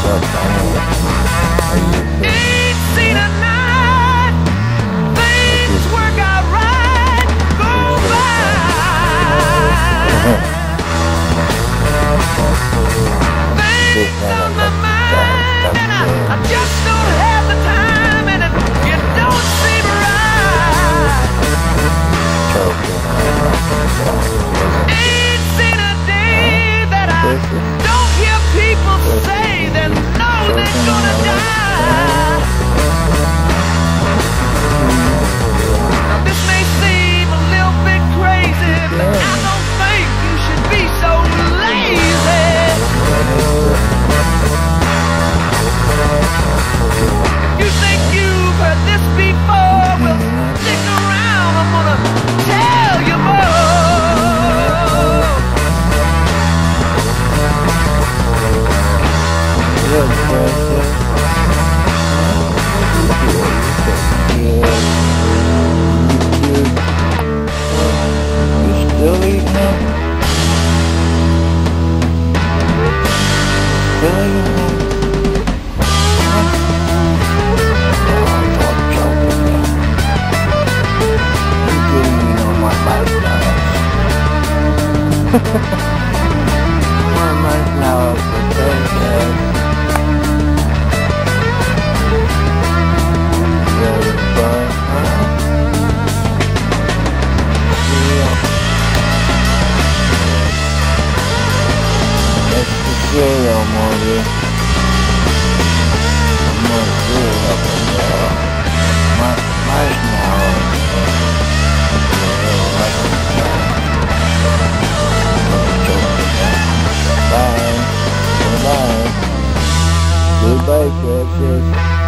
Ain't seen a night, things work out right, go by. Things on my mind, and I just don't have the time, and it don't seem right. Ain't seen a day that I don't hear people say they know they're gonna die. Now this may seem a little bit crazy, but I don't think you should be so lazy. If you think you've heard this before, well, stick around, I'm gonna tell you more. Still eating them? Still eating them? You're getting me on my lifestyle. My lifestyle for Thursday. Cereal, Morty. More cereal up in there. Marshmallow. Bye. Bye. Goodbye, precious.